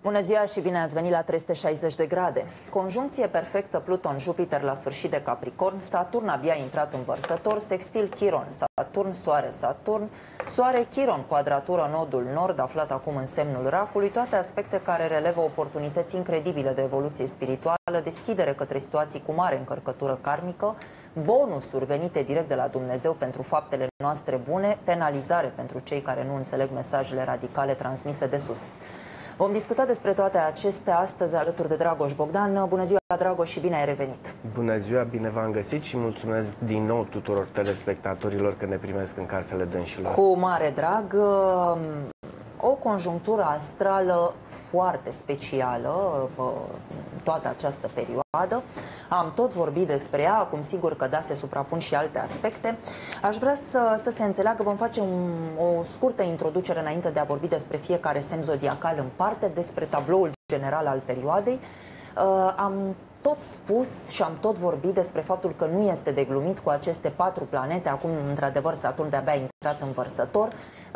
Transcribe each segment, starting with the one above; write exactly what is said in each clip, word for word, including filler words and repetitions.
Bună ziua și bine ați venit la trei sute șaizeci de grade. Conjuncție perfectă Pluton-Jupiter la sfârșit de Capricorn, Saturn abia intrat în Vărsător, sextil Chiron, Saturn, Soare, Saturn, Soare, Chiron, quadratură nodul nord, aflat acum în semnul Racului, toate aspecte care relevă oportunități incredibile de evoluție spirituală, deschidere către situații cu mare încărcătură karmică, bonusuri venite direct de la Dumnezeu pentru faptele noastre bune, penalizare pentru cei care nu înțeleg mesajele radicale transmise de sus. Vom discuta despre toate acestea astăzi alături de Dragoș Bogdan. Bună ziua, Dragoș, și bine ai revenit! Bună ziua, bine v-am găsit și mulțumesc din nou tuturor telespectatorilor că ne primesc în casele dânșilor. Cu mare drag, o conjunctură astrală foarte specială toată această perioadă. Am tot vorbit despre ea, acum sigur că da, se suprapun și alte aspecte. Aș vrea să, să se înțeleagă, vom face un, o scurtă introducere înainte de a vorbi despre fiecare semn zodiacal în parte, despre tabloul general al perioadei. Uh, am tot spus și am tot vorbit despre faptul că nu este de glumit cu aceste patru planete. Acum, într-adevăr, Saturn de-abia a intrat în Vărsător,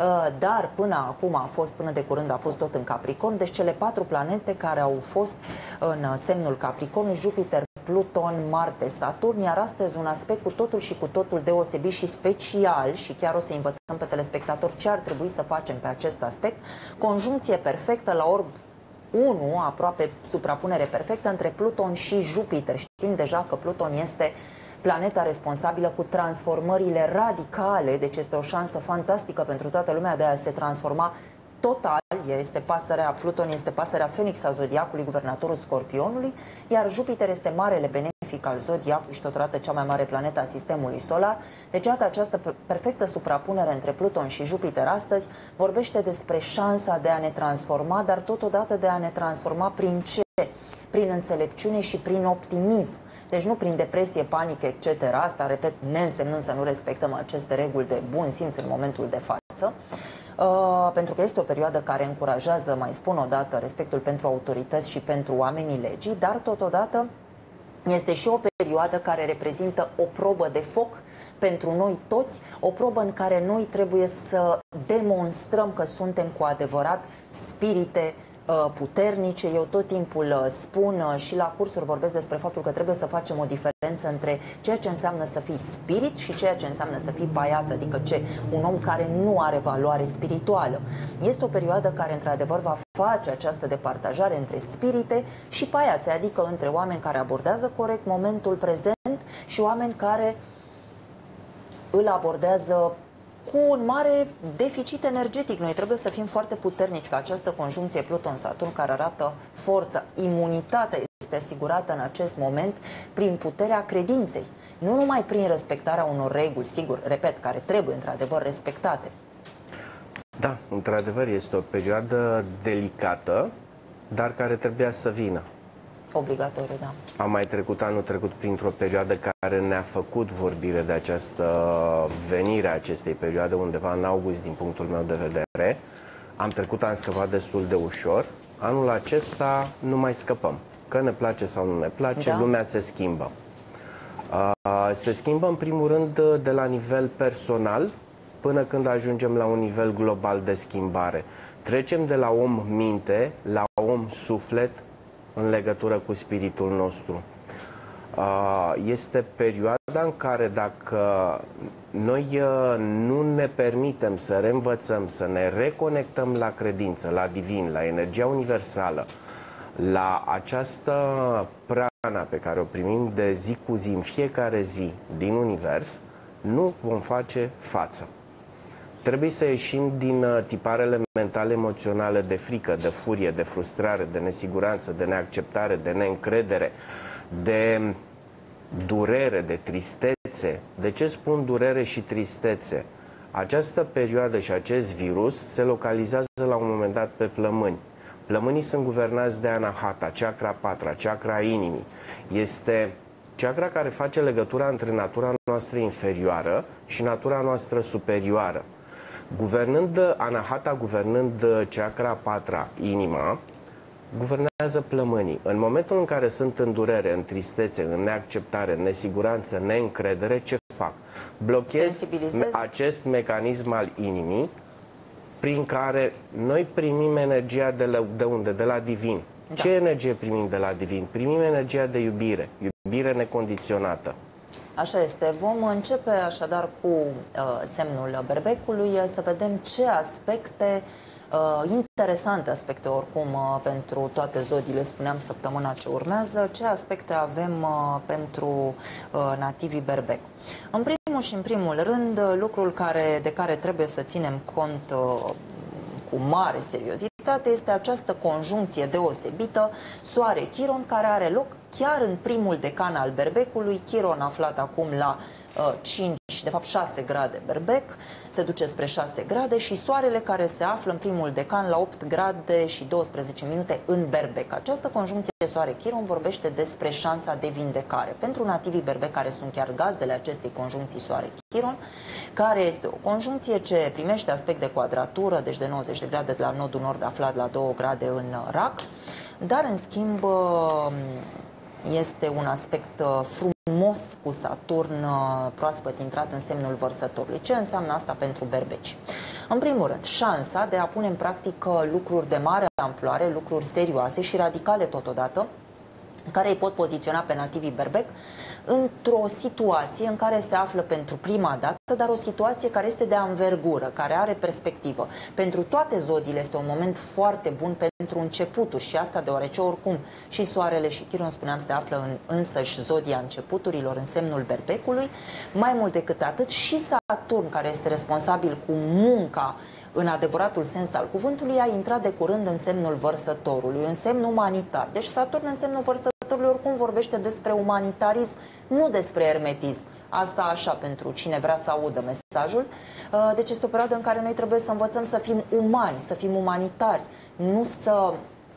dar până acum a fost, până de curând a fost tot în Capricorn. Deci cele patru planete care au fost în semnul Capricorn, Jupiter, Pluton, Marte, Saturn, iar astăzi un aspect cu totul și cu totul deosebit și special, și chiar o să învățăm pe telespectatori ce ar trebui să facem pe acest aspect. Conjuncție perfectă la orb unu, aproape suprapunere perfectă între Pluton și Jupiter. Știm deja că Pluton este planeta responsabilă cu transformările radicale, deci este o șansă fantastică pentru toată lumea de a se transforma total. Este pasărea, Pluton este pasărea Phoenix a zodiacului, guvernatorul Scorpionului, iar Jupiter este marele benefic al zodiacului și totodată cea mai mare planetă a sistemului solar. Deci, iată, această perfectă suprapunere între Pluton și Jupiter astăzi vorbește despre șansa de a ne transforma, dar totodată de a ne transforma prin ce? Prin înțelepciune și prin optimism. Deci nu prin depresie, panică, et cetera. Asta, repet, neînsemnând să nu respectăm aceste reguli de bun simț în momentul de față. Uh, pentru că este o perioadă care încurajează, mai spun o dată, respectul pentru autorități și pentru oamenii legii, dar totodată este și o perioadă care reprezintă o probă de foc pentru noi toți, o probă în care noi trebuie să demonstrăm că suntem cu adevărat spirite puternice. Eu tot timpul spun și la cursuri vorbesc despre faptul că trebuie să facem o diferență între ceea ce înseamnă să fii spirit și ceea ce înseamnă să fii paiață, adică ce? Un om care nu are valoare spirituală. Este o perioadă care într-adevăr va face această departajare între spirite și paiațe, adică între oameni care abordează corect momentul prezent și oameni care îl abordează cu un mare deficit energetic. Noi trebuie să fim foarte puternici, că această conjuncție Pluton-Saturn, care arată forța, imunitatea este asigurată în acest moment prin puterea credinței, nu numai prin respectarea unor reguli, sigur, repet, care trebuie într-adevăr respectate. Da, într-adevăr este o perioadă delicată, dar care trebuia să vină. Obligatoriu, da. Am mai trecut anul trecut printr-o perioadă care ne-a făcut vorbire de această venire a acestei perioade undeva în august, din punctul meu de vedere. Am trecut, am scăpat destul de ușor. Anul acesta nu mai scăpăm. Că ne place sau nu ne place, da. Lumea se schimbă. Uh, se schimbă în primul rând de la nivel personal până când ajungem la un nivel global de schimbare. Trecem de la om minte la om suflet în legătură cu spiritul nostru. Este perioada în care dacă noi nu ne permitem să reînvățăm, să ne reconectăm la credință, la divin, la energia universală, la această prana pe care o primim de zi cu zi, în fiecare zi din univers, nu vom face față. Trebuie să ieșim din tiparele mentale emoționale de frică, de furie, de frustrare, de nesiguranță, de neacceptare, de neîncredere, de durere, de tristețe. De ce spun durere și tristețe? Această perioadă și acest virus se localizează la un moment dat pe plămâni. Plămânii sunt guvernați de Anahata, chakra patra, chakra inimii. Este chakra care face legătura între natura noastră inferioară și natura noastră superioară. Guvernând Anahata, guvernând chakra patra, inima, guvernează plămânii. În momentul în care sunt în durere, în tristețe, în neacceptare, în nesiguranță, neîncredere, ce fac? Blochez acest mecanism al inimii prin care noi primim energia de, la, de unde? De la divin. Da. Ce energie primim de la divin? Primim energia de iubire, iubire necondiționată. Așa este. Vom începe așadar cu uh, semnul berbecului, să vedem ce aspecte uh, interesante, aspecte oricum uh, pentru toate zodiile, spuneam săptămâna ce urmează, ce aspecte avem uh, pentru uh, nativii berbec. În primul și în primul rând, lucrul care, de care trebuie să ținem cont uh, cu mare seriozitate este această conjuncție deosebită Soare-Chiron, care are loc chiar în primul decan al berbecului. Chiron aflat acum la uh, cinci, de fapt șase grade berbec, se duce spre șase grade, și soarele care se află în primul decan la opt grade și douăsprezece minute în berbec. Această conjuncție Soare-Chiron vorbește despre șansa de vindecare. Pentru nativii berbec, care sunt chiar gazdele acestei conjuncții Soare-Chiron, care este o conjuncție ce primește aspect de quadratură, deci de nouăzeci de grade de la nodul nord aflat la două grade în rac, dar în schimb este un aspect frumos cu Saturn proaspăt intrat în semnul Vărsătorului. Ce înseamnă asta pentru berbeci? În primul rând, șansa de a pune în practică lucruri de mare amploare, lucruri serioase și radicale totodată, care îi pot poziționa pe nativii berbec într-o situație în care se află pentru prima dată, dar o situație care este de anvergură, care are perspectivă. Pentru toate zodiile este un moment foarte bun pentru începuturi, și asta deoarece oricum și Soarele și Chiron, spuneam, se află în însăși zodia începuturilor, în semnul berbecului. Mai mult decât atât, și Saturn, care este responsabil cu munca în adevăratul sens al cuvântului, a intrat de curând în semnul Vărsătorului, un semn umanitar. Deci Saturn în semnul Vărsătorului oricum vorbește despre umanitarism, nu despre ermetism. Asta așa, pentru cine vrea să audă mesajul. Deci este o perioadă în care noi trebuie să învățăm să fim umani, să fim umanitari, nu să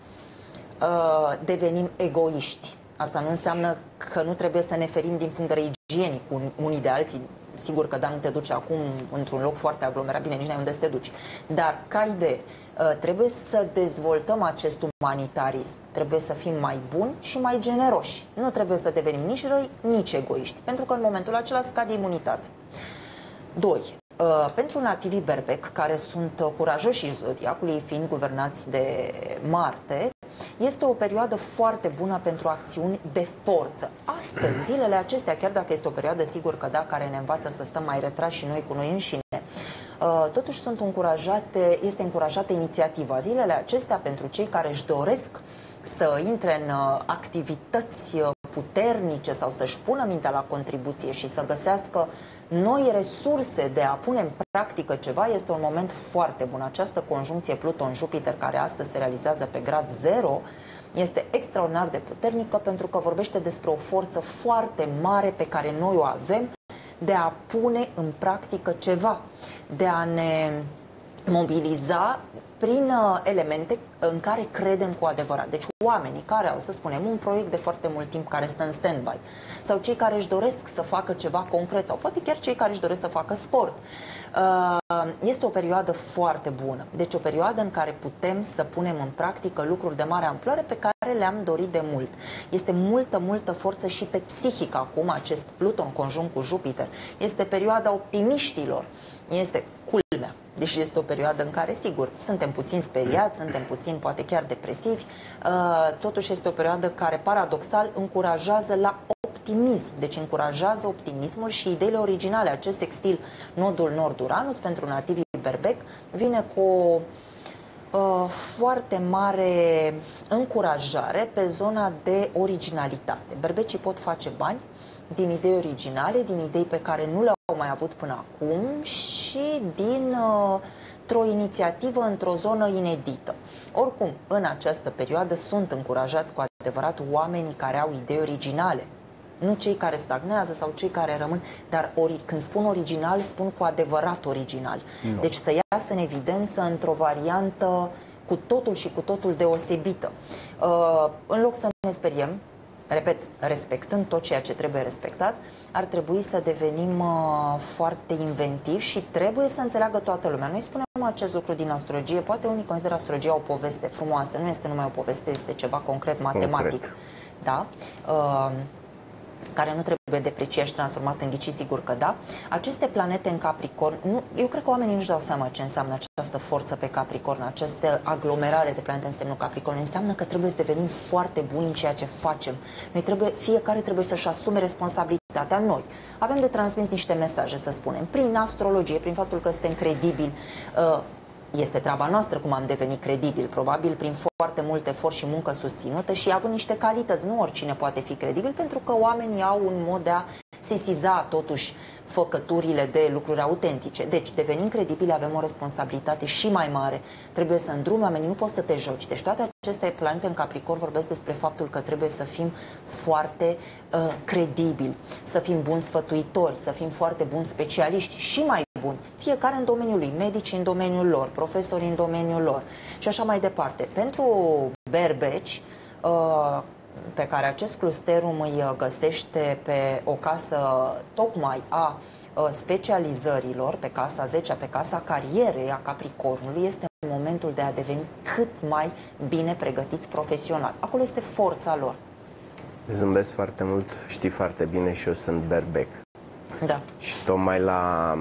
uh, devenim egoiști. Asta nu înseamnă că nu trebuie să ne ferim din punct de vedere igienic unii de alții. Sigur că, da, nu te duci acum într-un loc foarte aglomerat, bine, nici n-ai unde să te duci. Dar, ca idee, trebuie să dezvoltăm acest umanitarism. Trebuie să fim mai buni și mai generoși. Nu trebuie să devenim nici răi, nici egoiști, pentru că în momentul acela scade imunitate. Doi. Pentru nativii berbec, care sunt curajoși zodiacului, fiind guvernați de Marte, este o perioadă foarte bună pentru acțiuni de forță. Astăzi, zilele acestea, chiar dacă este o perioadă, sigur că da, care ne învață să stăm mai retrași și noi cu noi înșine, totuși sunt încurajate, este încurajată inițiativa. Zilele acestea, pentru cei care își doresc să intre în activități puternice sau să-și pună mintea la contribuție și să găsească noi resurse de a pune în practică ceva, este un moment foarte bun. Această conjuncție Pluton-Jupiter, care astăzi se realizează pe grad zero, este extraordinar de puternică, pentru că vorbește despre o forță foarte mare pe care noi o avem de a pune în practică ceva, de a ne mobiliza prin uh, elemente în care credem cu adevărat. Deci oamenii care au, să spunem, un proiect de foarte mult timp care stă în stand-by, sau cei care își doresc să facă ceva concret, sau poate chiar cei care își doresc să facă sport. Uh, este o perioadă foarte bună. Deci o perioadă în care putem să punem în practică lucruri de mare amploare pe care le-am dorit de mult. Este multă, multă forță și pe psihic acum, acest Pluton conjunct cu Jupiter. Este perioada optimiștilor. Este culmea. Deși este o perioadă în care, sigur, suntem puțin speriați, suntem puțin, poate chiar depresivi, uh, totuși este o perioadă care, paradoxal, încurajează la optimism. Deci încurajează optimismul și ideile originale. Acest sextil nodul nord-Uranus pentru nativii berbec vine cu o uh, foarte mare încurajare pe zona de originalitate. Berbecii pot face bani din idei originale, din idei pe care nu le-au mai avut până acum și din uh, o inițiativă într-o zonă inedită. Oricum, în această perioadă sunt încurajați cu adevărat oamenii care au idei originale. Nu cei care stagnează sau cei care rămân, dar ori, când spun original, spun cu adevărat original. No. Deci să iasă în evidență într-o variantă cu totul și cu totul deosebită. Uh, în loc să ne speriem, repet, respectând tot ceea ce trebuie respectat, ar trebui să devenim uh, foarte inventivi și trebuie să înțeleagă toată lumea. Noi spunem acest lucru din astrologie, poate unii consideră astrologia o poveste frumoasă, nu este numai o poveste, este ceva concret, matematic, concret. Da? Uh, care nu trebuie depreciat și transformat în ghici, sigur că da. Aceste planete în Capricorn, nu, eu cred că oamenii nu-și dau seama ce înseamnă această forță pe Capricorn, această aglomerare de planete în semnul Capricorn. Înseamnă că trebuie să devenim foarte buni în ceea ce facem. Noi trebuie, fiecare trebuie să-și asume responsabilitatea. Noi avem de transmis niște mesaje, să spunem, prin astrologie, prin faptul că suntem credibili. Este treaba noastră cum am devenit credibil, probabil prin foarte mult efort și muncă susținută și având niște calități. Nu oricine poate fi credibil, pentru că oamenii au un mod de a sesiza totuși făcăturile de lucruri autentice. Deci, devenind credibili, avem o responsabilitate și mai mare. Trebuie să îndrumi oamenii, nu poți să te joci. Deci toate aceste planete în Capricorn vorbesc despre faptul că trebuie să fim foarte uh, credibili, să fim buni sfătuitori, să fim foarte buni specialiști și mai buni. Fiecare în domeniul lui, medici în domeniul lor, profesori în domeniul lor și așa mai departe. Pentru berbeci, uh, pe care acest clusterum îi găsește pe o casă tocmai a specializărilor, pe casa zecea, pe casa carierei a Capricornului, este momentul de a deveni cât mai bine pregătiți profesional. Acolo este forța lor. Zâmbesc foarte mult, știi foarte bine, și eu sunt berbec. Da. Și tocmai la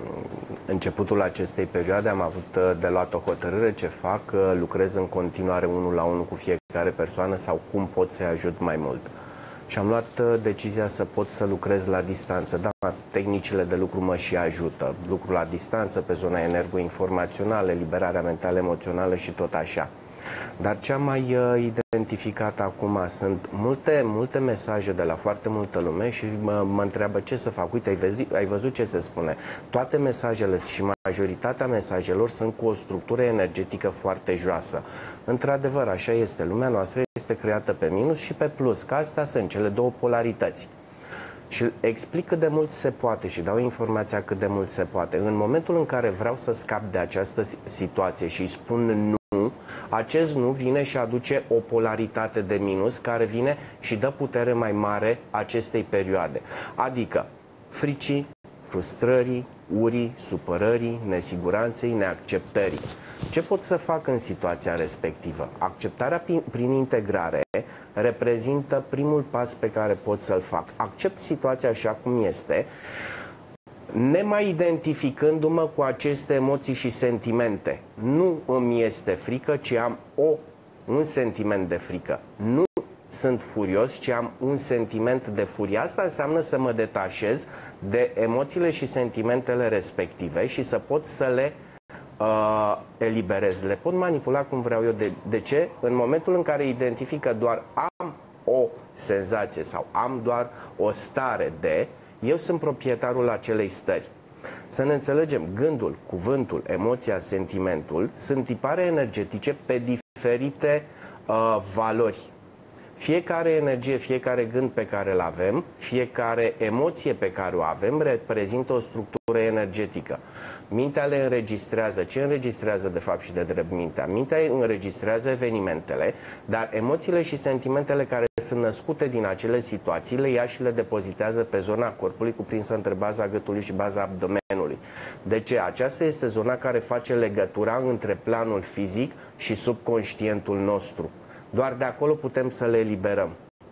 începutul acestei perioade am avut de luat o hotărâre ce fac, lucrez în continuare unul la unul cu fiecare persoană sau cum pot să-i ajut mai mult. Și am luat decizia să pot să lucrez la distanță. Da, tehnicile de lucru mă și ajută. Lucru la distanță, pe zona energo-informațională, liberarea mentală, emoțională și tot așa. Dar ce am mai uh, identificat acum sunt multe, multe mesaje de la foarte multă lume și mă, mă întreabă ce să fac. Uite, ai văzut, ai văzut ce se spune. Toate mesajele și majoritatea mesajelor sunt cu o structură energetică foarte joasă. Într-adevăr, așa este. Lumea noastră este creată pe minus și pe plus, că astea sunt cele două polarități. Și explic cât de mult se poate și dau informația cât de mult se poate. În momentul în care vreau să scap de această situație și îi spun nu, acest nu vine și aduce o polaritate de minus care vine și dă putere mai mare acestei perioade. Adică fricii, frustrării, urii, supărării, nesiguranței, neacceptării. Ce pot să fac în situația respectivă? Acceptarea prin integrare reprezintă primul pas pe care pot să-l fac. Accept situația așa cum este, nemai identificându-mă cu aceste emoții și sentimente. Nu îmi este frică, ci am o, un sentiment de frică. Nu sunt furios, ci am un sentiment de furie. Asta înseamnă să mă detașez de emoțiile și sentimentele respective și să pot să le uh, eliberez. Le pot manipula cum vreau eu. De, de ce? În momentul în care identifică doar am o senzație sau am doar o stare de, eu sunt proprietarul acelei stări. Să ne înțelegem, gândul, cuvântul, emoția, sentimentul sunt tipare energetice pe diferite uh, valori. Fiecare energie, fiecare gând pe care îl avem, fiecare emoție pe care o avem reprezintă o structură energetică. Mintea le înregistrează. Ce înregistrează de fapt și de drept mintea? Mintea înregistrează evenimentele, dar emoțiile și sentimentele care sunt născute din acele situații le ia și le depozitează pe zona corpului cuprinsă între baza gâtului și baza abdomenului. De ce? Aceasta este zona care face legătura între planul fizic și subconștientul nostru. Doar de acolo putem să le eliberăm.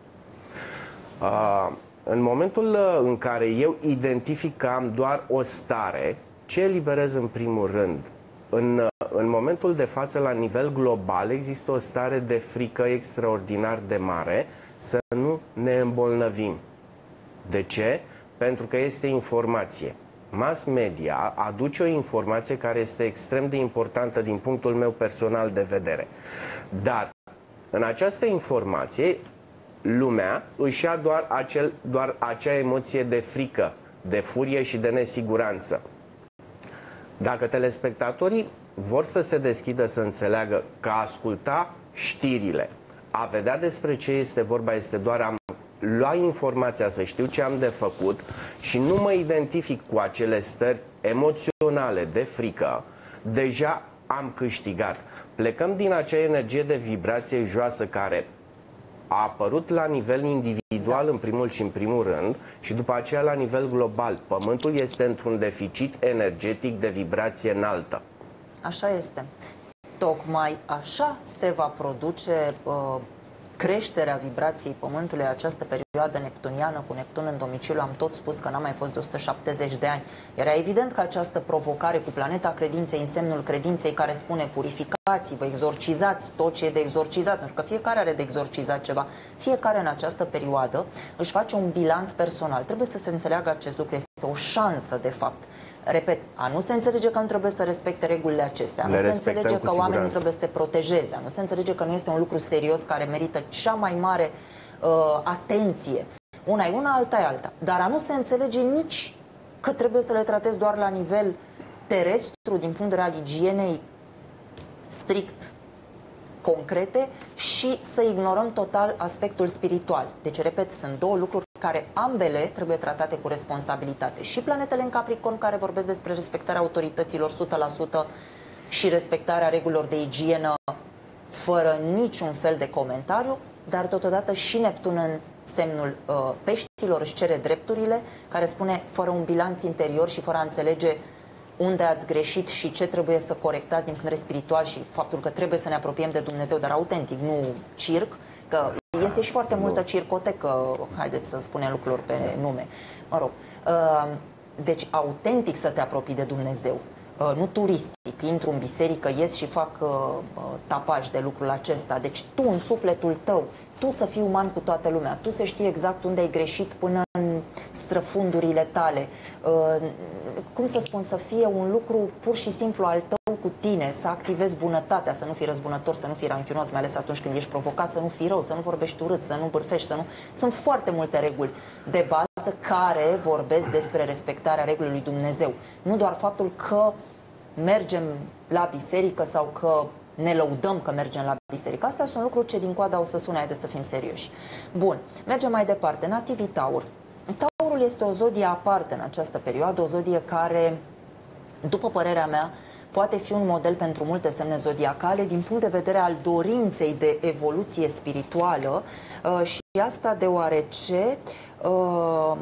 Uh, în momentul în care eu identific că am doar o stare, ce eliberez în primul rând? În, în momentul de față, la nivel global, există o stare de frică extraordinar de mare să nu ne îmbolnăvim. De ce? Pentru că este informație. Mass media aduce o informație care este extrem de importantă din punctul meu personal de vedere. Dar în această informație, lumea își ia doar, acel, doar acea emoție de frică, de furie și de nesiguranță. Dacă telespectatorii vor să se deschidă să înțeleagă că a asculta știrile, a vedea despre ce este vorba, este doar a lua informația, să știu ce am de făcut și nu mă identific cu acele stări emoționale de frică, deja am câștigat. Plecăm din acea energie de vibrație joasă care a apărut la nivel individual, în primul și în primul rând, și după aceea la nivel global. Pământul este într-un deficit energetic de vibrație înaltă. Așa este. Tocmai așa se va produce uh, creșterea vibrației Pământului, această perioadă neptuniană cu Neptun în domiciliu, am tot spus că n-a mai fost de o sută șaptezeci de ani. Era evident că această provocare cu planeta credinței, în semnul credinței care spune purificați-vă, exorcizați tot ce e de exorcizat, pentru că fiecare are de exorcizat ceva, fiecare în această perioadă își face un bilanț personal. Trebuie să se înțeleagă acest lucru, este o șansă de fapt. Repet, a nu se înțelege că nu trebuie să respecte regulile acestea, a nu se înțelege că oamenii trebuie să se protejeze, a nu se înțelege că nu este un lucru serios care merită cea mai mare uh, atenție. Una e una, alta e alta. Dar a nu se înțelege nici că trebuie să le tratezi doar la nivel terestru, din punct de vedere al igienei strict concrete, și să ignorăm total aspectul spiritual. Deci, repet, sunt două lucruri care ambele trebuie tratate cu responsabilitate. Și planetele în Capricorn, care vorbesc despre respectarea autorităților o sută la sută și respectarea regulilor de igienă fără niciun fel de comentariu, dar totodată și Neptun în semnul uh, peștilor își cere drepturile, care spune fără un bilanț interior și fără a înțelege unde ați greșit și ce trebuie să corectați din punct de vedere spiritual și faptul că trebuie să ne apropiem de Dumnezeu, dar autentic, nu circ, că este și foarte multă circotecă, haideți să spunem lucruri pe nume. Mă rog, deci autentic să te apropii de Dumnezeu, nu turistic, intru în biserică, ies și fac tapaj de lucrul acesta. Deci tu, în sufletul tău, tu să fii uman cu toată lumea, tu să știi exact unde ai greșit până în străfundurile tale. Cum să spun, să fie un lucru pur și simplu al tău cu tine, să activezi bunătatea, să nu fii răzbunător, să nu fii ranchiunos, mai ales atunci când ești provocat, să nu fii rău, să nu vorbești urât, să nu bârfești, să nu... Sunt foarte multe reguli de bază care vorbesc despre respectarea regulii lui Dumnezeu. Nu doar faptul că mergem la biserică sau că ne lăudăm că mergem la biserică. Astea sunt lucruri ce din coada o să sune, haideți să fim serioși. Bun, mergem mai departe. Nativii Taur. Taurul este o zodie aparte în această perioadă, o zodie care, după părerea mea, poate fi un model pentru multe semne zodiacale din punct de vedere al dorinței de evoluție spirituală, și asta deoarece uh,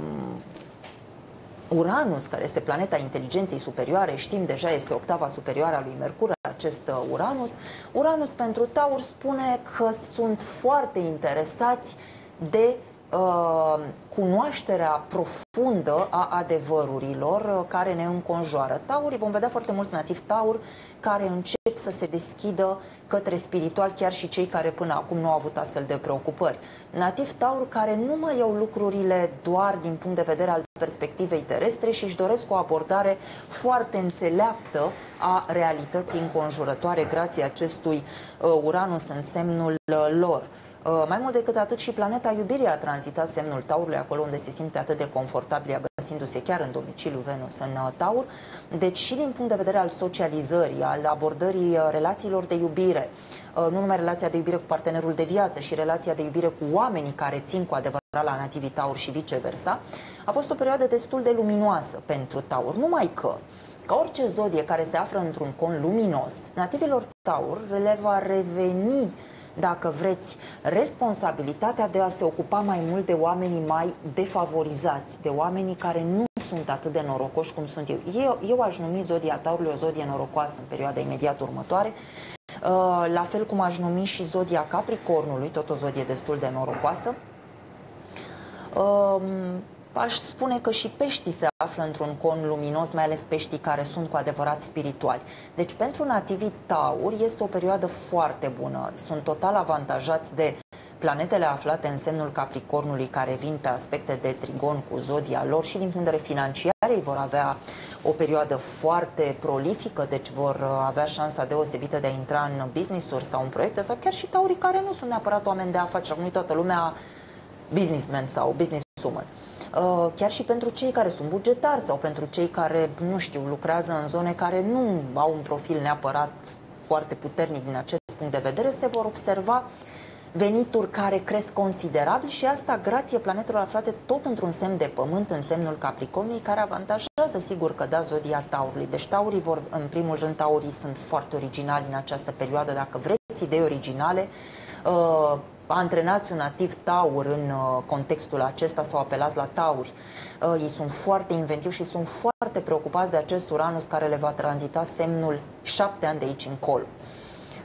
Uranus, care este planeta inteligenței superioare, știm deja, este octava superioară a lui Mercur, acest Uranus. Uranus pentru Taur spune că sunt foarte interesați de uh, cunoașterea profundă a adevărurilor care ne înconjoară. Taurii, vom vedea foarte mulți nativi Taur care încep să se deschidă către spiritual, chiar și cei care până acum nu au avut astfel de preocupări. Nativi Taur care nu mai iau lucrurile doar din punct de vedere al perspectivei terestre și își doresc o abordare foarte înțeleaptă a realității înconjurătoare grație acestui uh, Uranus în semnul uh, lor. Uh, mai mult decât atât, și planeta iubirii a tranzitat semnul Taurului, acolo unde se simte atât de confortabil, găsindu-se chiar în domiciliu Venus în uh, Taur. Deci și din punct de vedere al socializării, al abordării uh, relațiilor de iubire, uh, nu numai relația de iubire cu partenerul de viață, și relația de iubire cu oamenii care țin cu adevărat la nativii Taur și viceversa, a fost o perioadă destul de luminoasă pentru Taur. Numai că, ca orice zodie care se află într-un con luminos, nativilor Taur le va reveni, dacă vreți, responsabilitatea de a se ocupa mai mult de oamenii mai defavorizați, de oamenii care nu sunt atât de norocoși cum sunt eu. Eu, eu aș numi zodia Taurului o zodie norocoasă în perioada imediat următoare, la fel cum aș numi și zodia Capricornului, tot o zodie destul de norocoasă. Aș spune că și peștii se află într-un con luminos, mai ales peștii care sunt cu adevărat spirituali. Deci pentru nativii Taur este o perioadă foarte bună. Sunt total avantajați de planetele aflate în semnul Capricornului, care vin pe aspecte de trigon cu zodia lor, și din punct de vedere financiar ei vor avea o perioadă foarte prolifică, deci vor avea șansa deosebită de a intra în business-uri sau în proiecte, sau chiar și taurii care nu sunt neapărat oameni de afaceri, nu toată lumea businessman sau businesswoman. Chiar și pentru cei care sunt bugetari sau pentru cei care, nu știu, lucrează în zone care nu au un profil neapărat foarte puternic din acest punct de vedere, se vor observa venituri care cresc considerabil, și asta grație planetelor aflate tot într-un semn de pământ, în semnul Capricornului, care avantajează, sigur că da, zodia Taurului. Deci taurii vor, în primul rând, taurii sunt foarte originali în această perioadă. Dacă vreți idei originale, uh, antrenați un nativ Taur în uh, contextul acesta sau apelați la tauri. Uh, ei sunt foarte inventivi și sunt foarte preocupați de acest Uranus care le va tranzita semnul șapte ani de aici încolo.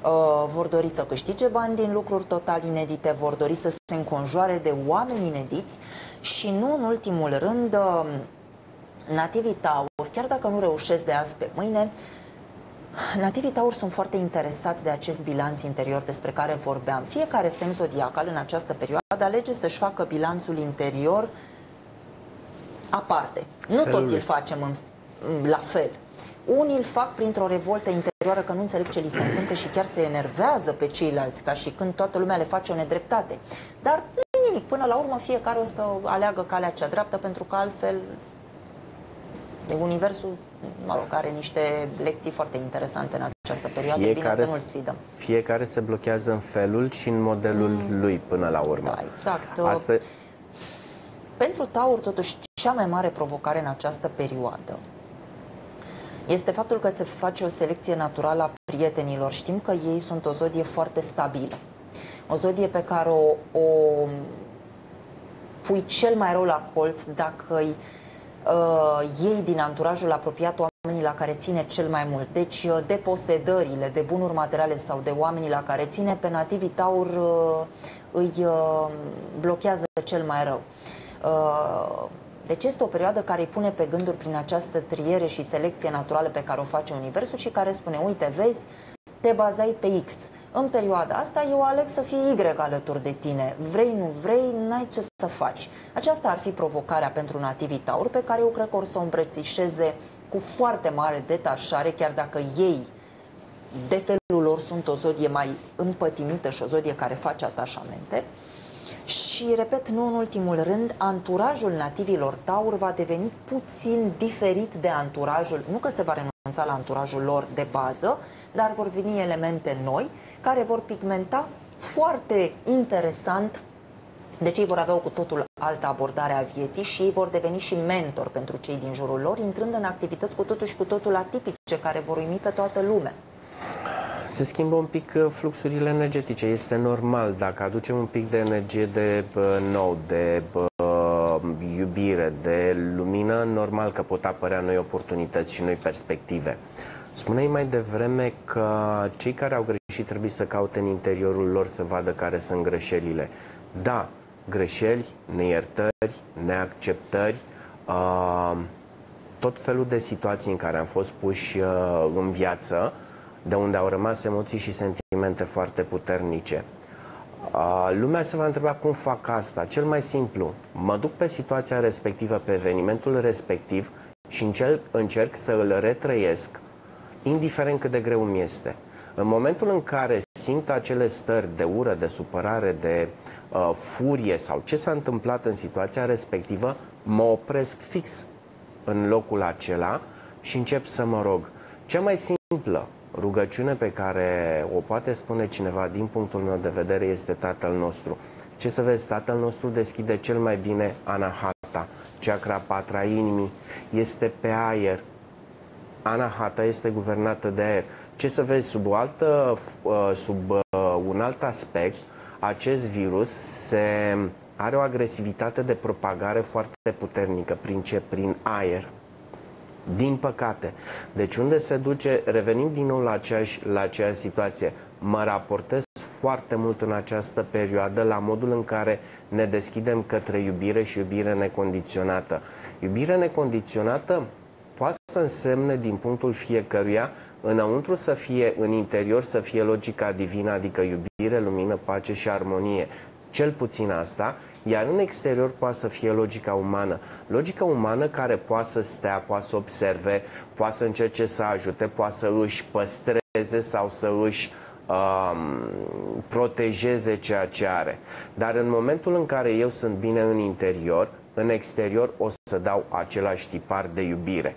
vor dori să câștige bani din lucruri total inedite, vor dori să se înconjoare de oameni inediți și nu în ultimul rând nativii Taur, chiar dacă nu reușesc de azi pe mâine, nativii Taur sunt foarte interesați de acest bilanț interior despre care vorbeam. Fiecare semn zodiacal în această perioadă alege să-și facă bilanțul interior aparte. Nu Felul. toți îl facem în, la fel. Unii îl fac printr-o revoltă interioară că nu înțeleg ce li se întâmplă și chiar se enervează pe ceilalți, ca și când toată lumea le face o nedreptate. Dar nu e nimic, până la urmă fiecare o să aleagă calea cea dreaptă, pentru că altfel universul, mă rog, are niște lecții foarte interesante în această perioadă, fiecare bine să nu-l sfidăm. Fiecare se blochează în felul și în modelul mm. lui până la urmă. Da, exact. Asta... Pentru Taur, totuși, cea mai mare provocare în această perioadă este faptul că se face o selecție naturală a prietenilor. Știm că ei sunt o zodie foarte stabilă. O zodie pe care o, o pui cel mai rău la colț dacă îi uh, iei din anturajul apropiat oamenii la care ține cel mai mult. Deci deposedările de bunuri materiale sau de oamenii la care ține, pe nativii Taur uh, îi uh, blochează cel mai rău. Uh, Deci este o perioadă care îi pune pe gânduri prin această triere și selecție naturală pe care o face Universul și care spune, uite, vezi, te bazai pe X. În perioada asta eu aleg să fie Y alături de tine. Vrei, nu vrei, n-ai ce să faci. Aceasta ar fi provocarea pentru nativii Taur, pe care eu cred că or să o îmbrățișeze cu foarte mare detașare, chiar dacă ei, de felul lor, sunt o zodie mai împătimită și o zodie care face atașamente. Și, repet, nu în ultimul rând, anturajul nativilor Taur va deveni puțin diferit de anturajul, nu că se va renunța la anturajul lor de bază, dar vor veni elemente noi care vor pigmenta foarte interesant. Deci ei vor avea o cu totul altă abordare a vieții și ei vor deveni și mentor pentru cei din jurul lor, intrând în activități cu totul și cu totul atipice, care vor uimi pe toată lumea. Se schimbă un pic fluxurile energetice, este normal. Dacă aducem un pic de energie de uh, nou, de uh, iubire, de lumină, normal că pot apărea noi oportunități și noi perspective. Spuneai mai devreme că cei care au greșit trebuie să caute în interiorul lor să vadă care sunt greșelile. Da, greșeli, neiertări, neacceptări, uh, tot felul de situații în care am fost puși uh, în viață, de unde au rămas emoții și sentimente foarte puternice. Lumea se va întreba cum fac asta. Cel mai simplu, mă duc pe situația respectivă, pe evenimentul respectiv și încerc, încerc să îl retrăiesc, indiferent cât de greu mi este. În momentul în care simt acele stări de ură, de supărare, de uh, furie sau ce s-a întâmplat în situația respectivă, mă opresc fix în locul acela și încep să mă rog. Cea mai simplă rugăciune pe care o poate spune cineva, din punctul meu de vedere, este Tatăl nostru. Ce să vezi, Tatăl nostru deschide cel mai bine Anahata, chakra patra inimii, este pe aer. Anahata este guvernată de aer. Ce să vezi, sub, o altă, sub un alt aspect, acest virus se, are o agresivitate de propagare foarte puternică. Prin ce? Prin aer. Din păcate. Deci unde se duce, revenim din nou la aceeași, la aceeași situație. Mă raportez foarte mult în această perioadă la modul în care ne deschidem către iubire și iubire necondiționată. Iubire necondiționată poate să însemne, din punctul fiecăruia, înăuntru să fie, în interior să fie logica divină, adică iubire, lumină, pace și armonie. Cel puțin asta, iar în exterior poate să fie logica umană. Logica umană care poate să stea, poate să observe, poate să încerce să ajute, poate să își păstreze sau să își um, protejeze ceea ce are. Dar în momentul în care eu sunt bine în interior, în exterior o să dau același tipar de iubire.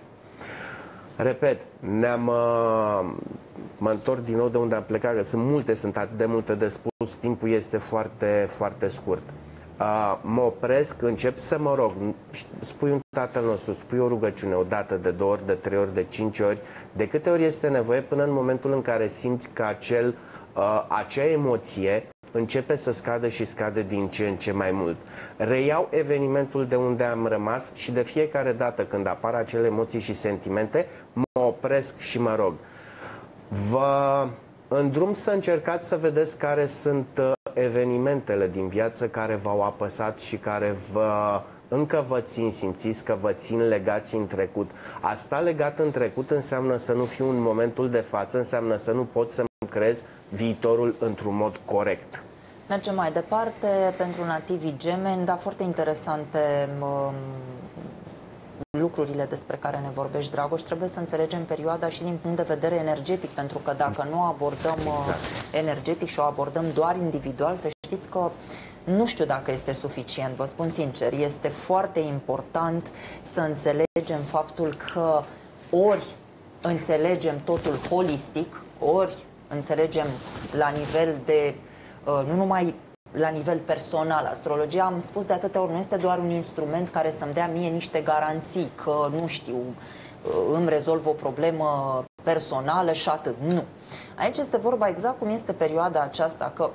Repet, ne-am, uh, mă întorc din nou de unde am plecat, că sunt multe, sunt atât de multe de spus, timpul este foarte, foarte scurt. Uh, mă opresc, încep să mă rog, spui un Tatăl nostru, spui o rugăciune, o dată, de două ori, de trei ori, de cinci ori, de câte ori este nevoie, până în momentul în care simți că acel, uh, acea emoție începe să scadă și scade din ce în ce mai mult. Reiau evenimentul de unde am rămas și de fiecare dată când apar acele emoții și sentimente, mă opresc și mă rog. Vă În drum să încercați să vedeți care sunt evenimentele din viață care v-au apăsat și care vă, încă vă țin, simțiți că vă țin legați în trecut. A sta legat în trecut înseamnă să nu fiu în momentul de față, înseamnă să nu pot să-mi creez viitorul într-un mod corect. Mergem mai departe pentru nativii gemeni, dar foarte interesante um, lucrurile despre care ne vorbești, Dragoș. Trebuie să înțelegem perioada și din punct de vedere energetic, pentru că dacă nu abordăm exact. energetic și o abordăm doar individual, să știți că nu știu dacă este suficient, vă spun sincer. Este foarte important să înțelegem faptul că ori înțelegem totul holistic, ori înțelegem la nivel de, nu numai la nivel personal. Astrologia, am spus de atâtea ori, nu este doar un instrument care să-mi dea mie niște garanții că, nu știu, îmi rezolv o problemă personală și atât. Nu. Aici este vorba exact cum este perioada aceasta, că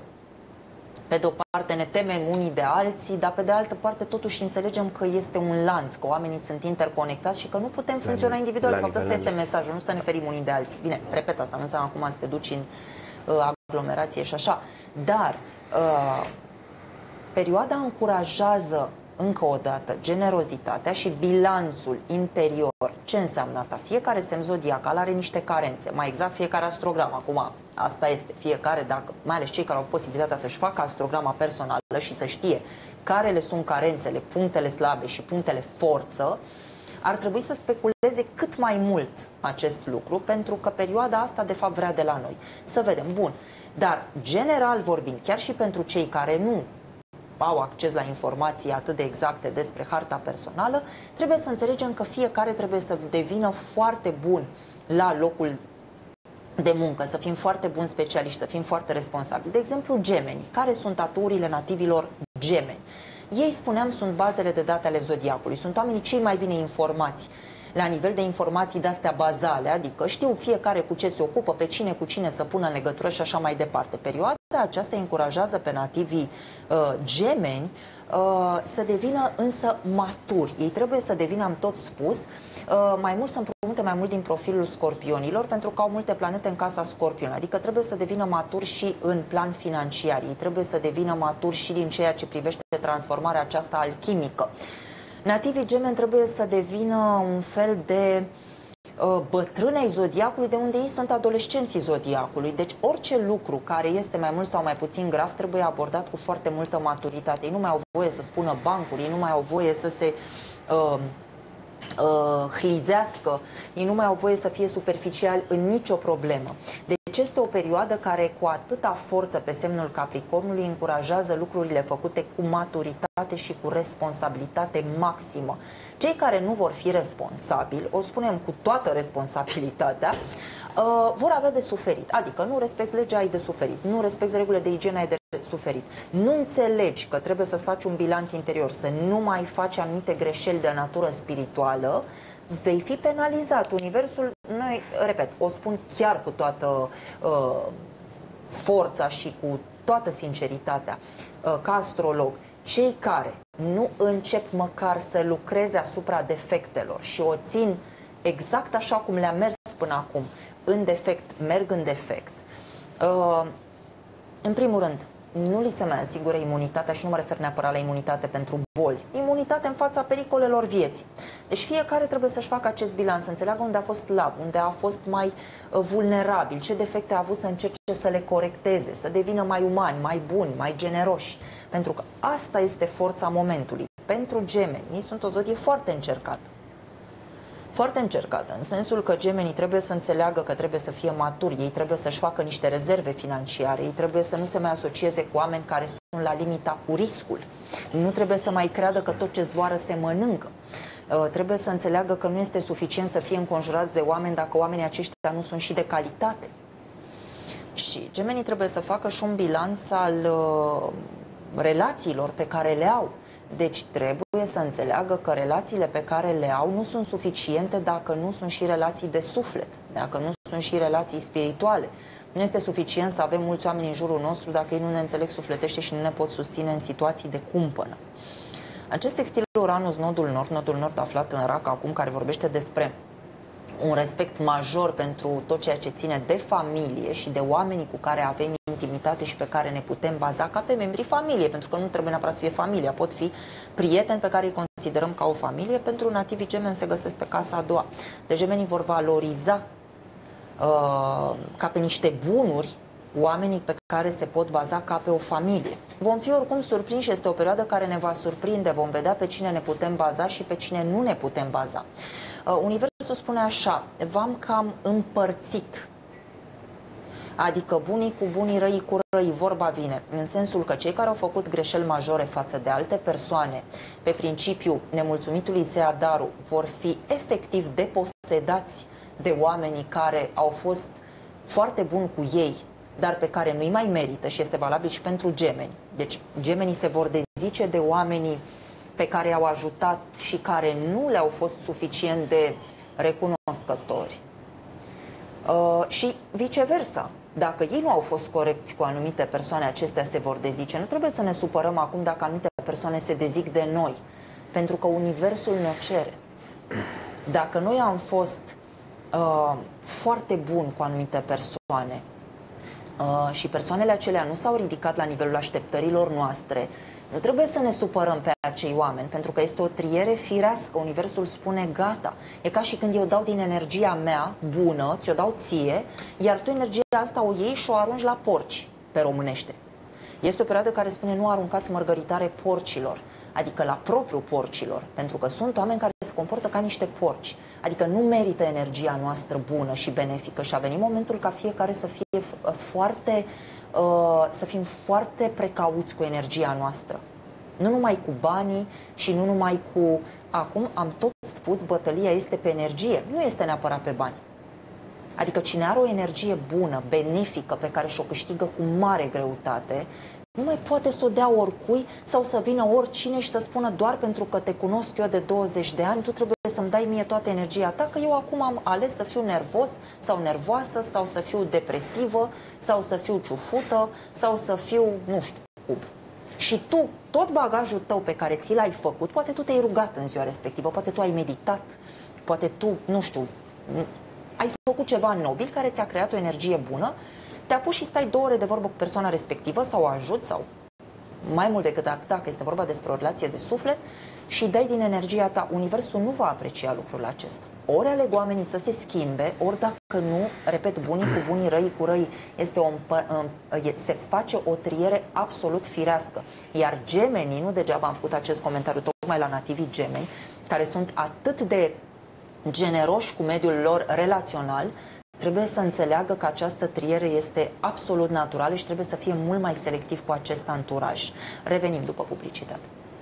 pe de o parte ne temem unii de alții, dar pe de altă parte totuși înțelegem că este un lanț, că oamenii sunt interconectați și că nu putem funcționa la individual. De fapt, ăsta este mesajul, nu să ne ferim unii de alții. Bine, repet, asta nu înseamnă acum să te duci în uh, aglomerație și așa. Dar uh, perioada încurajează încă o dată generozitatea și bilanțul interior. Ce înseamnă asta? Fiecare semn zodiacal are niște carențe, mai exact fiecare astrogram. Acum, asta este, fiecare, dacă, mai ales cei care au posibilitatea să-și facă astrograma personală și să știe care le sunt carențele, punctele slabe și punctele forță, ar trebui să speculeze cât mai mult acest lucru, pentru că perioada asta de fapt vrea de la noi. Să vedem, bun, dar general vorbind, chiar și pentru cei care nu au acces la informații atât de exacte despre harta personală, trebuie să înțelegem că fiecare trebuie să devină foarte bun la locul de muncă, să fim foarte buni specialiști, să fim foarte responsabili. De exemplu, gemenii. Care sunt aturile nativilor gemeni? Ei, spuneam, sunt bazele de date ale zodiacului. Sunt oamenii cei mai bine informați la nivel de informații de-astea bazale, adică știu fiecare cu ce se ocupă, pe cine cu cine să pună în legătură și așa mai departe. Perioada aceasta încurajează pe nativii uh, gemeni uh, să devină însă maturi. Ei trebuie să devină, am tot spus, uh, mai mult să împrumute mai mult din profilul scorpionilor, pentru că au multe planete în casa scorpion. Adică trebuie să devină maturi și în plan financiar. Ei trebuie să devină maturi și din ceea ce privește transformarea aceasta alchimică. Nativii gemeni trebuie să devină un fel de uh, bătrânei zodiacului, de unde ei sunt adolescenții zodiacului. Deci orice lucru care este mai mult sau mai puțin grav trebuie abordat cu foarte multă maturitate. Ei nu mai au voie să spună bancuri, ei nu mai au voie să se uh, uh, hlizească, ei nu mai au voie să fie superficiali în nicio problemă. Deci este o perioadă care cu atâta forță pe semnul Capricornului încurajează lucrurile făcute cu maturitate și cu responsabilitate maximă. Cei care nu vor fi responsabili, o spunem cu toată responsabilitatea, uh, vor avea de suferit. Adică nu respecti legea, ai de suferit. Nu respecti regulile de igienă, ai de suferit. Nu înțelegi că trebuie să-ți faci un bilanț interior, să nu mai faci anumite greșeli de natură spirituală, vei fi penalizat. Universul, noi, repet, o spun chiar cu toată uh, forța și cu toată sinceritatea, uh, ca astrolog, cei care nu încep măcar să lucreze asupra defectelor și o țin exact așa cum le-a mers până acum, în defect, merg în defect, uh, în primul rând, nu li se mai asigură imunitatea și nu mă refer neapărat la imunitate pentru boli. Imunitate în fața pericolelor vieții. Deci fiecare trebuie să-și facă acest bilanț, să înțeleagă unde a fost slab, unde a fost mai uh, vulnerabil, ce defecte a avut, să încerce să le corecteze, să devină mai umani, mai buni, mai generoși. Pentru că asta este forța momentului. Pentru gemeni, ei sunt o zodie foarte încercată. Foarte încercată, în sensul că gemenii trebuie să înțeleagă că trebuie să fie maturi, ei trebuie să-și facă niște rezerve financiare, ei trebuie să nu se mai asocieze cu oameni care sunt la limita cu riscul. Nu trebuie să mai creadă că tot ce zboară se mănâncă. Uh, trebuie să înțeleagă că nu este suficient să fie înconjurați de oameni dacă oamenii aceștia nu sunt și de calitate. Și gemenii trebuie să facă și un bilanț al uh, relațiilor pe care le au. Deci trebuie să înțeleagă că relațiile pe care le au nu sunt suficiente dacă nu sunt și relații de suflet, dacă nu sunt și relații spirituale. Nu este suficient să avem mulți oameni în jurul nostru dacă ei nu ne înțeleg sufletește și nu ne pot susține în situații de cumpănă. Acest sextil Uranus, nodul nord, nodul nord aflat în Rac acum, care vorbește despre un respect major pentru tot ceea ce ține de familie și de oamenii cu care avem intimitate și pe care ne putem baza ca pe membrii familiei, pentru că nu trebuie neapărat să fie familia, pot fi prieteni pe care îi considerăm ca o familie. Pentru nativii gemeni se găsesc pe casa a doua. Deci gemenii vor valoriza uh, ca pe niște bunuri oamenii pe care se pot baza ca pe o familie. Vom fi oricum surprinși, este o perioadă care ne va surprinde, vom vedea pe cine ne putem baza și pe cine nu ne putem baza. Uh, Universul spune așa, v-am cam împărțit. Adică bunii cu bunii, răii cu răii, vorba vine, în sensul că cei care au făcut greșeli majore față de alte persoane, pe principiu nemulțumitului Zeadaru, vor fi efectiv deposedați de oamenii care au fost foarte buni cu ei, dar pe care nu-i mai merită, și este valabil și pentru gemeni. Deci gemenii se vor dezice de oamenii pe care i-au ajutat și care nu le-au fost suficient de recunoscători. Uh, și viceversa. Dacă ei nu au fost corecți cu anumite persoane, acestea se vor dezice. Nu trebuie să ne supărăm acum dacă anumite persoane se dezic de noi, pentru că Universul ne cere. Dacă noi am fost uh, foarte buni cu anumite persoane uh, și persoanele acelea nu s-au ridicat la nivelul așteptărilor noastre, nu trebuie să ne supărăm pe acei oameni, pentru că este o triere firească. Universul spune gata. E ca și când eu dau din energia mea bună, ți-o dau ție, iar tu energia asta o iei și o arunci la porci, pe românește. Este o perioadă care spune nu aruncați mărgăritare porcilor, adică la propriu porcilor, pentru că sunt oameni care se comportă ca niște porci, adică nu merită energia noastră bună și benefică și a venit momentul ca fiecare să fie foarte... să fim foarte precauți cu energia noastră. Nu numai cu banii și nu numai cu... Acum am tot spus, bătălia este pe energie, nu este neapărat pe bani. Adică cine are o energie bună, benefică, pe care și-o câștigă cu mare greutate, nu mai poate să o dea oricui sau să vină oricine și să spună doar pentru că te cunosc eu de douăzeci de ani, tu trebuie să-mi dai mie toată energia ta, că eu acum am ales să fiu nervos sau nervoasă sau să fiu depresivă sau să fiu ciufută sau să fiu, nu știu cum. Și tu, tot bagajul tău pe care ți l-ai făcut, poate tu te-ai rugat în ziua respectivă, poate tu ai meditat, poate tu, nu știu, ai făcut ceva nobil care ți-a creat o energie bună, te apuci și stai două ore de vorbă cu persoana respectivă sau o ajut sau mai mult decât atât, dacă este vorba despre o relație de suflet, și dai din energia ta. Universul nu va aprecia lucrul acesta. Ori aleg oamenii să se schimbe, ori dacă nu, repet, bunii cu bunii, răii cu răii, este o, se face o triere absolut firească. Iar gemenii, nu degeaba am făcut acest comentariu tocmai la nativii gemeni, care sunt atât de generoși cu mediul lor relațional, trebuie să înțeleagă că această triere este absolut naturală și trebuie să fie mult mai selectiv cu acest anturaj. Revenim după publicitate.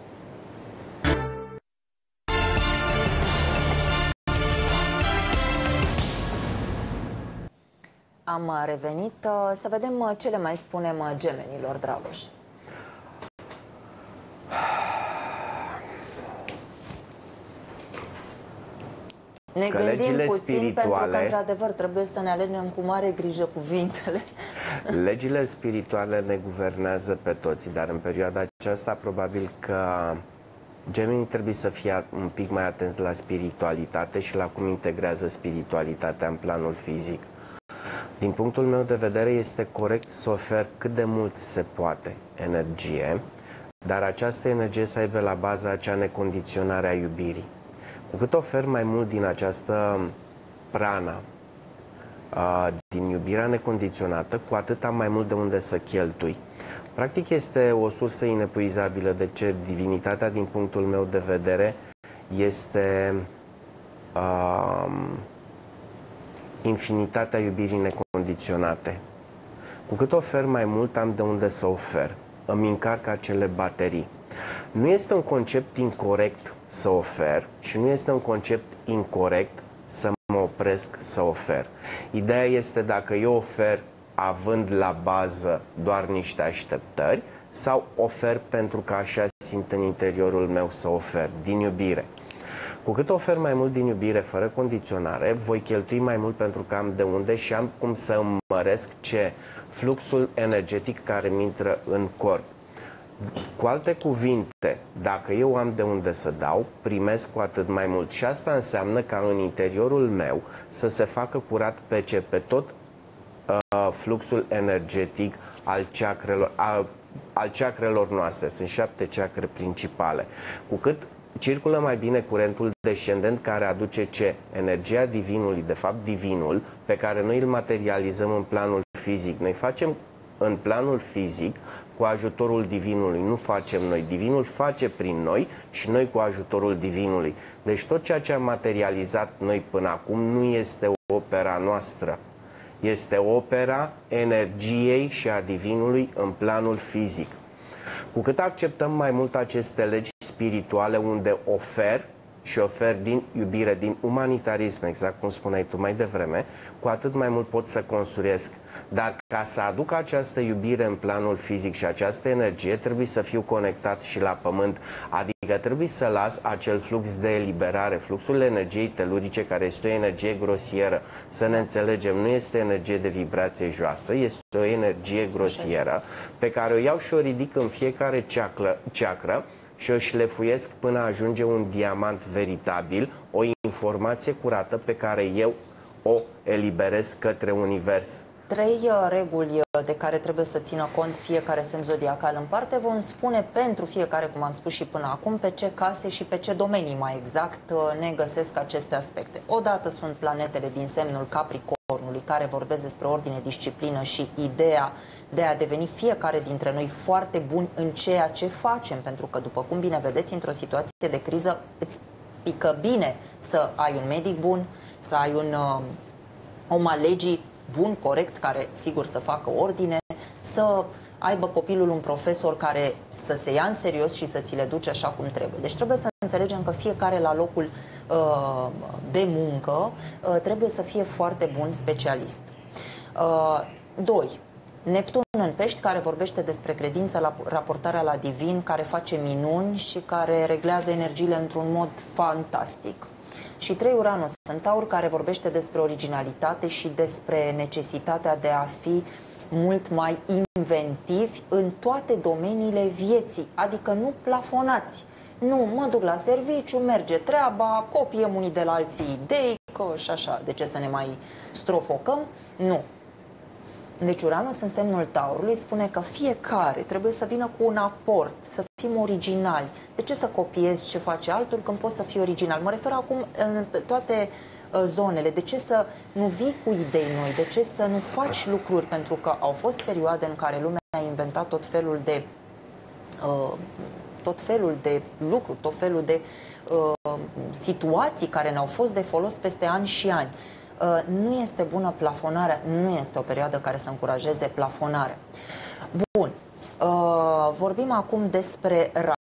Am revenit să vedem ce le mai spunem gemenilor, Dragoș. Ne că gândim puțin spirituale, pentru că, într-adevăr, trebuie să ne alegem cu mare grijă cuvintele. Legile spirituale ne guvernează pe toți, dar în perioada aceasta probabil că gemenii trebuie să fie un pic mai atenți la spiritualitate și la cum integrează spiritualitatea în planul fizic. Din punctul meu de vedere, este corect să ofer cât de mult se poate energie, dar această energie să aibă la bază acea necondiționare a iubirii. Cu cât ofer mai mult din această prana, din iubirea necondiționată, cu atât am mai mult de unde să cheltui. Practic este o sursă inepuizabilă de ce divinitatea, din punctul meu de vedere, este um, infinitatea iubirii necondiționate. Cu cât ofer mai mult, am de unde să ofer. Îmi încarc acele baterii. Nu este un concept incorect să ofer și nu este un concept incorect să mă opresc să ofer. Ideea este dacă eu ofer având la bază doar niște așteptări sau ofer pentru că așa simt în interiorul meu să ofer, din iubire. Cu cât ofer mai mult din iubire, fără condiționare, voi cheltui mai mult pentru că am de unde și am cum să îmăresc ce? Fluxul energetic care mi intră în corp. Cu alte cuvinte, dacă eu am de unde să dau, primesc cu atât mai mult. Și asta înseamnă ca în interiorul meu să se facă curat pe ce? Pe tot uh, fluxul energetic al chakrelor, al, al chakrelor noastre. Sunt șapte chakre principale. Cu cât circulă mai bine curentul descendent, care aduce ce? Energia divinului, de fapt divinul, pe care noi îl materializăm în planul fizic. Noi facem în planul fizic cu ajutorul divinului, nu facem noi. Divinul face prin noi și noi cu ajutorul divinului. Deci tot ceea ce am materializat noi până acum nu este opera noastră. Este opera energiei și a divinului în planul fizic. Cu cât acceptăm mai mult aceste legi spirituale, unde ofer și ofer din iubire, din umanitarism, exact cum spuneai tu mai devreme, cu atât mai mult pot să construiesc. Dar ca să aduc această iubire în planul fizic și această energie, trebuie să fiu conectat și la pământ. Adică trebuie să las acel flux de eliberare, fluxul energiei telurice, care este o energie grosieră. Să ne înțelegem, nu este energie de vibrație joasă, este o energie grosieră pe care o iau și o ridic în fiecare ceacră, ceacră și o șlefuiesc până ajunge un diamant veritabil, o informație curată pe care eu o eliberez către univers. Trei uh, reguli uh, de care trebuie să țină cont fiecare semn zodiacal în parte. Vom spune pentru fiecare, cum am spus și până acum, pe ce case și pe ce domenii mai exact uh, ne găsesc aceste aspecte. Odată sunt planetele din semnul Capricornului, care vorbesc despre ordine, disciplină și ideea de a deveni fiecare dintre noi foarte buni în ceea ce facem, pentru că, după cum bine vedeți, într-o situație de criză îți pică bine să ai un medic bun, să ai un uh, om al legii bun, corect, care sigur să facă ordine, să aibă copilul un profesor care să se ia în serios și să ți le duce așa cum trebuie. Deci trebuie să înțelegem că fiecare la locul uh, de muncă uh, trebuie să fie foarte bun specialist. Uh, doi. Neptun în Pești, care vorbește despre credința, la raportarea la divin, care face minuni și care reglează energiile într-un mod fantastic. Și trei. Uranus în Taur, care vorbește despre originalitate și despre necesitatea de a fi mult mai inventivi în toate domeniile vieții, adică nu plafonați. Nu, mă duc la serviciu, merge treaba, copiem unii de la alții idei, că și așa, de ce să ne mai strofocăm? Nu. Deci Uranus în semnul Taurului spune că fiecare trebuie să vină cu un aport, să fim originali. De ce să copiezi ce face altul când poți să fii original? Mă refer acum în toate zonele. De ce să nu vii cu idei noi? De ce să nu faci lucruri? Pentru că au fost perioade în care lumea a inventat tot felul de uh, tot felul de lucruri, tot felul de uh, situații care ne-au fost de folos peste ani și ani. Uh, nu este bună plafonarea, nu este o perioadă care să încurajeze plafonarea. Bun. Uh, vorbim acum despre